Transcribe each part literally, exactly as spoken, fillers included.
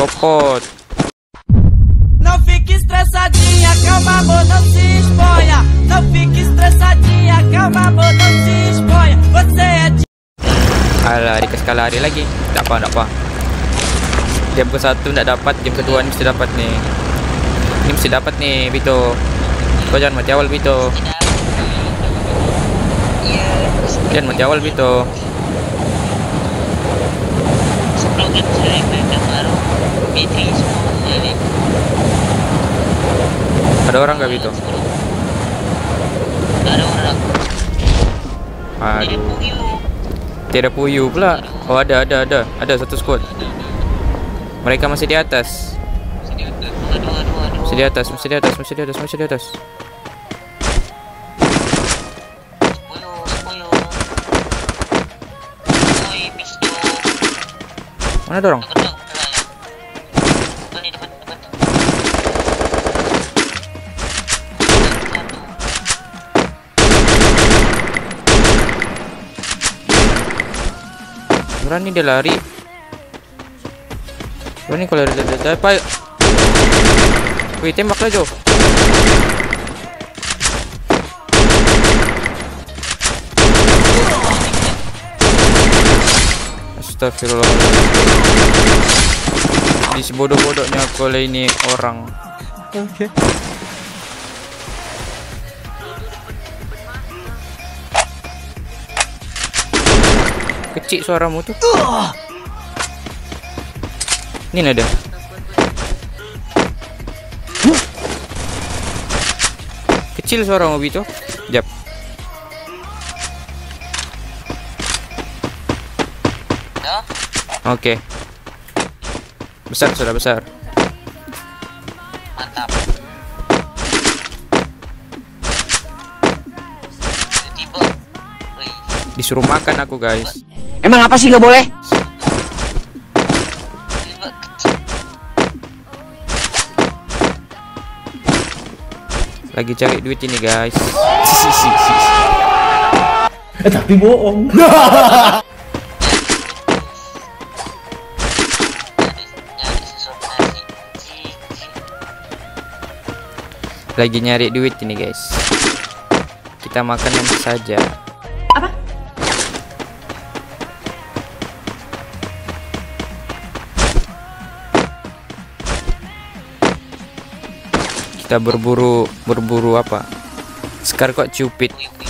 copot. Não fique estressadinha, calma amor, não se exponha. Não fique estressadinha, calma amor, não se exponha. Você é de... Alah, dikasih lari lagi. Tak apa, tak apa. Game ke satu tak dapat, game kedua ni mesti dapat nih. Ini mesti dapat nih, Vito. Kau jangan mati awal, Vito. Jangan mati awal, Vito. Ada orang gak, Vito? Ada orang. Aduh. Tiada puyu pula. Oh, ada, ada, ada. Ada satu squad. Mereka masih di atas. Masih di atas, masih di atas, masih di atas, masih di atas. Mana ada orang? Berani dia lari. Berani kalau ada dapat. Wih, tembak lah, Jo. Astagfirullah. Di sebodoh-bodohnya kalau ini orang. Oke. Okay. Kecil suaramu tuh. Ini ada. Kecil suaramu itu. Jap. Oke. Okay. Besar, sudah besar. Mantap. Tiba. Disuruh makan aku, guys. Emang apa sih nggak boleh? Lagi cari duit ini, guys. Eh, tapi bohong. Lagi nyari duit ini, guys. Kita makan nanti saja. Apa? Kita berburu, berburu apa? Sekar kok cupid.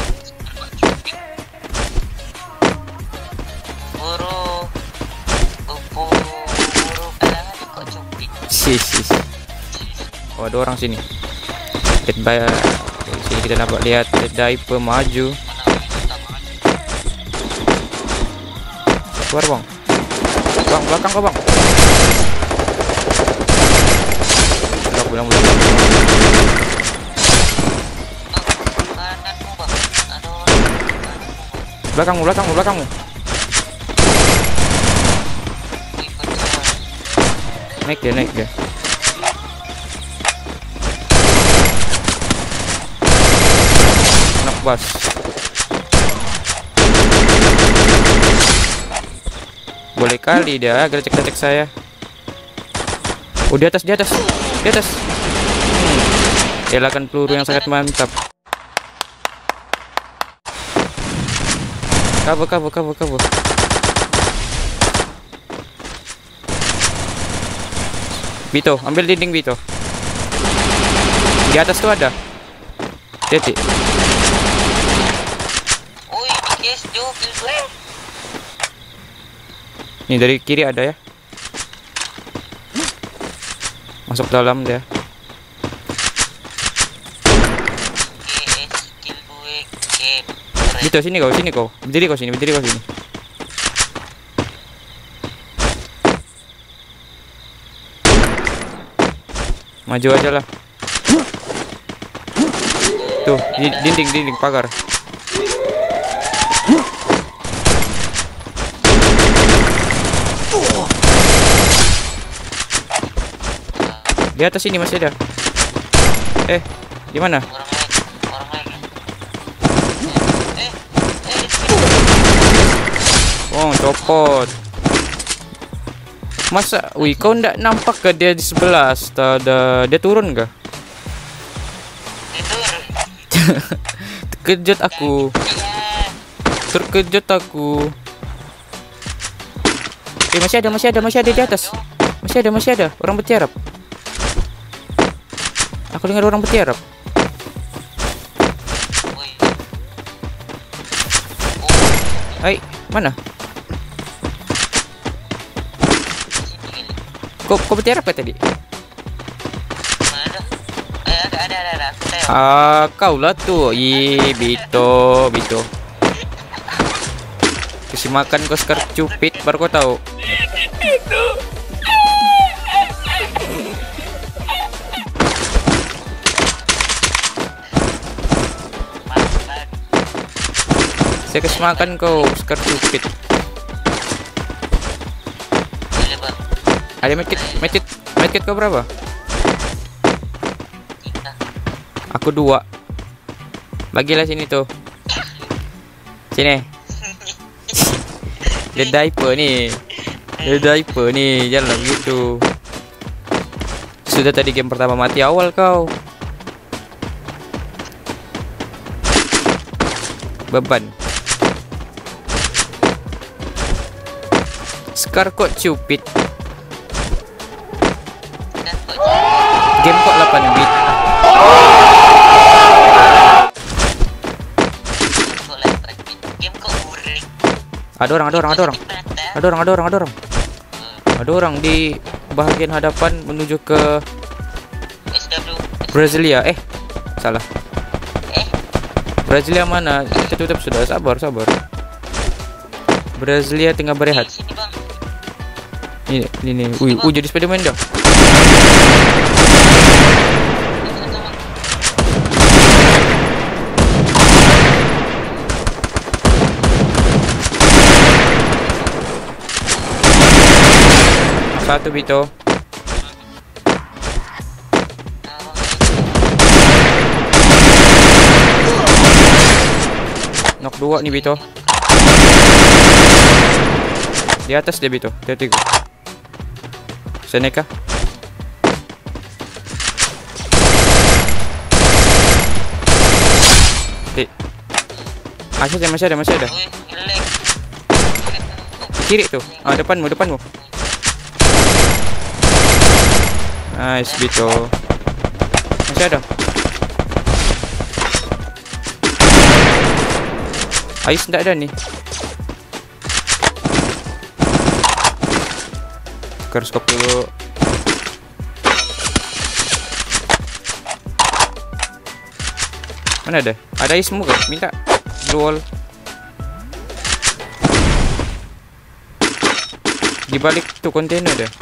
Buru, buru, buru, kok cupid. Si, si, si. Oh, ada orang sini. Dead by. Di sini kita dapat lihat Dead Diaper maju. Keluar, bang. Bang, belakang kau, bang. Pulang, pulang, pulang. Belakangmu, belakangmu, belakangmu. Naik dia, naik dia. Nak bas. Boleh kali dia gelecek-gelecek saya. Oh, di atas, di atas, di atas. Hmm. Elakkan peluru yang sangat mantap. Kabur, kabur, kabur, kabur. Vito, ambil dinding, Vito. Di atas tuh ada. Titik. Oi, guys, Jo, gue. Nih dari kiri ada ya. Masuk dalam dia. Vito, sini kau, sini kau. Berdiri kau sini, berdiri kau sini. Maju aja lah. Tuh, di dinding, dinding, pagar. Di atas sini masih ada. Eh, di mana? Oh, copot. Masa, wih, kau ndak nampak ke dia di sebelah? Astaga, dia turun kah? Tidur. Terkejut aku. Terkejut aku. Eh, masih ada, masih ada, masih ada di atas. Masih ada, masih ada. Orang bertiarap. Aku dengar orang bertiarap. Woi. Hai, mana? Sini gini. Kau, kau bertiarap kah tadi? Mana? Eh, ada, ada, ada, ada. Aku tahu. Ah, kau lah tuh. Ih, Bito, Bito. Kasih makan kau sekar cupit baru kau tahu. Makan. Saya kasih makan kau sekar cupit. Boleh, Bang. Ada medkit, medkit, medkit kau berapa? Tiga. Aku dua. Bagilah sini tuh. Sini. Dia diaper nih. Dia diaper nih. Janganlah begitu. Sudah tadi game pertama mati awal kau. Beban. Scar kok cupid. Dan kok Game kok delapan bit. kok lempar. Game kok uring. Ada orang, ada orang, ada orang. Ada orang, ada orang, ada orang. Ada orang di bahagian hadapan menuju ke S W. Brasilia. Eh, salah. Eh, Brasilia mana? Kita tutup sudah. Sabar, sabar. Brasilia tengah berehat. sini, Bang. Ini, ini, ini. Wih, uh, jadi Spiderman dah. Satu Bito. Knock dua nih Bito. Di atas dia Bito. Dia tiga. Seneca. Di. Masih ada, masih ada, masih ada. Wih, ngelek. Kiri tuh. Ah, depanmu, depanmu. Nice Bito. Masih ada. Ais tidak ada nih. Tukar skop dulu. Mana ada? Ada Ais muka. Minta blue wall. Di balik tuh kontainer ada.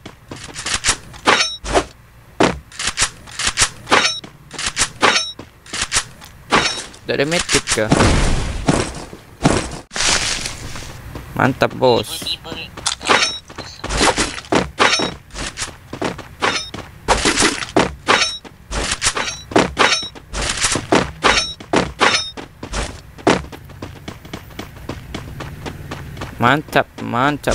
Tidak ada medkit kah? Mantap bos. Tiba-tiba. Mantap, mantap.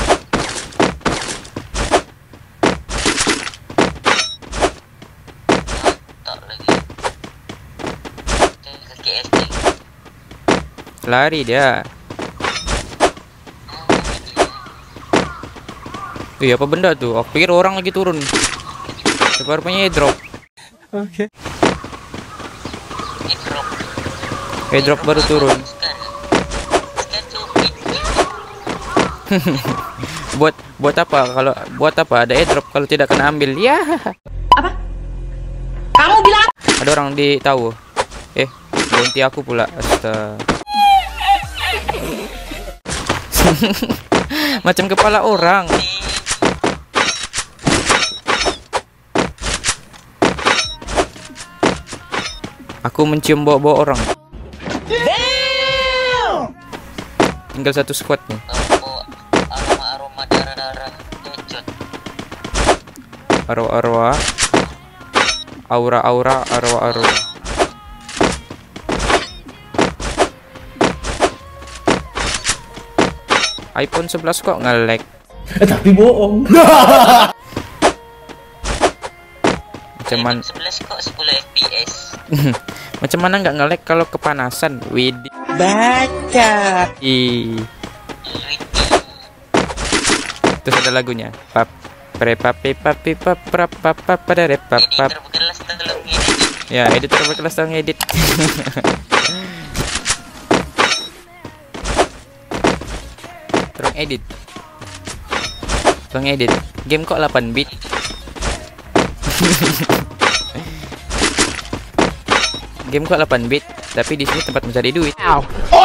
Tak lagi. Ke K S D. Lari dia. Ih, apa benda tuh? Aku pikir orang lagi turun. Sepertinya drop. Oke. Ini drop. Drop baru turun. Sekarang. Sekarang cupid. buat buat apa kalau buat apa ada airdrop kalau tidak kena ambil? Ya. Apa? Kamu bilang Ada orang di tahu. Eh, ganti aku pula. Astaga. Macam kepala orang. Aku mencium bau-bau orang. Tinggal satu squad nih. Oh, aroma-aroma darah-darah. Headshot. Arwah-arwah. Aura-aura, arwah-arwah. iPhone sebelas kok nge-lag. Eh tapi bohong. Macam mana? sebelas kok sepuluh F P S. Macam mana nggak nge-lag kalau kepanasan? Widih. Baca. Ih. Terus ada lagunya. Pap pre papi papi pap pap pap pap pada re pap pap. Editor berkelas tolong edit. Ya, editor berkelas tolong edit. Tolong edit. Tolong edit. Game kok delapan bit? Game kok delapan bit, tapi di sini tempat mencari duit. Ow.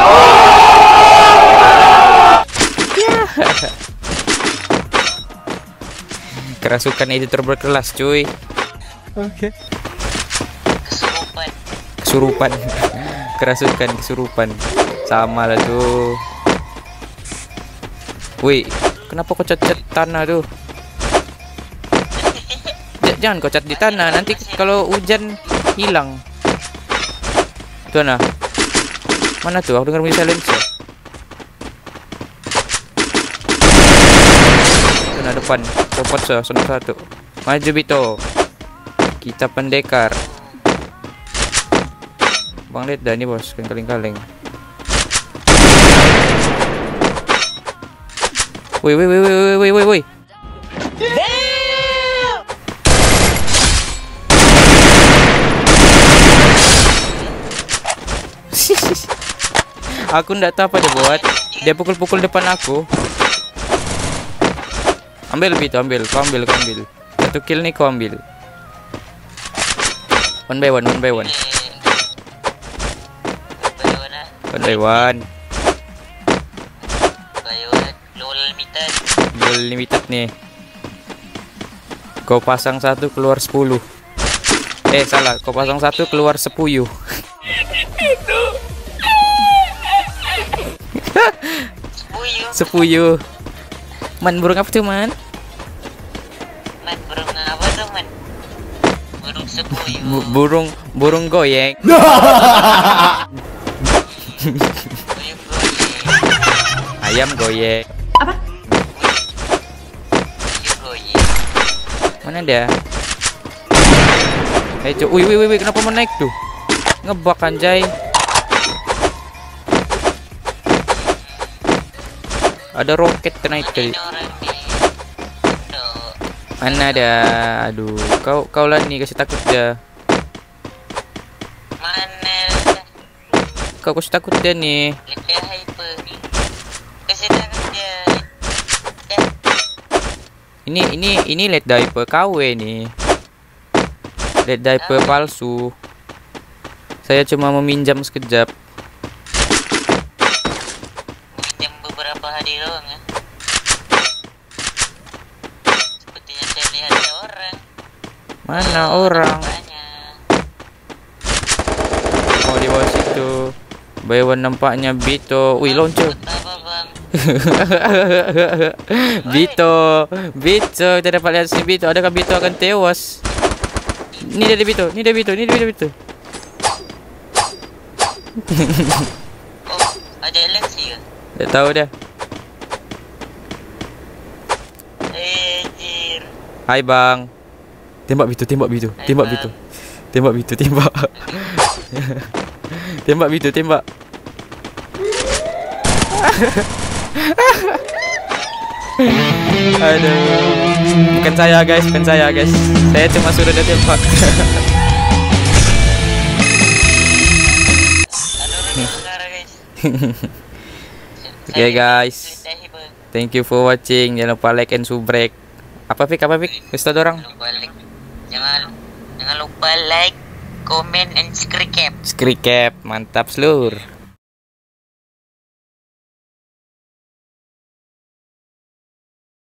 Kerasukan editor berkelas, cuy. Oke. Okay. Kesurupan. Kesurupan. Kerasukan kesurupan. Sama lah tuh. Wih, kenapa kau cat-cat tanah tuh? J jangan kau cat di tanah, nanti kalau hujan hilang. Tuh nah. Mana tuh? Aku dengar bunyi silencer. Sana depan. Copot se, sana satu. Maju Bito. Kita pendekar. Bang lihat dah ni bos, kan kaleng-kaleng. Woi woi woi woi woi woi woi. Aku ndak tahu apa dia buat. Dia pukul-pukul depan aku. Ambil Bito, ambil, kau ambil, kau ambil. Satu kill nih kau ambil. One by one, one by one. One by one. Duel limited nih. Kau pasang satu keluar sepuluh. Eh salah, kau pasang satu keluar sepuyuh. Sepuyuh. Man, burung apa tuh man? Man, burung apa tuh man? Burung sepuyuh. Bu burung burung goyeng. Burung goyeng. Ayam goyeng. Apa? Burung goyeng. Mana dia? Eh cuy, wih wih wih, kenapa mau naik tuh? Ngebak anjay. Ada roket naik tadi. Mana ada? Aduh, kau kau lah nih kasih takut dia. Mana? Kau kasih takut dia nih. Lebih hyper. Kasih takut dia. Ini ini ini led diaper K W nih. Led diaper palsu. Saya cuma meminjam sekejap. Meminjam beberapa hari doang ya. Sepertinya saya lihat ada orang. Mana orang? Nampaknya. Oh di bawah situ. Baywan nampaknya Bito. Wih launcher. Apa bang? Bito, Bito, kita dapat lihat sini Bito. Adakah Bito akan tewas? Ni dia Bito, ni dia Bito, ni dia Bito. Oh, ada eleksi ke? Tak tahu dah. Eh, jir. Hai bang. Tembak Bito, tembak Bito, Hai, tembak bang. Bito. Tembak Bito, tembak. Tembak Bito, tembak. Aduh. Bukan saya guys, bukan saya guys. Saya cuma suruh dia tembak. Oke okay, guys. Thank you for watching. Jangan lupa like and subrek. Apa Fik? Apa Fik? Ustaz orang. Jangan jangan lupa like, comment and subscribe. Subscribe. Mantap seluruh.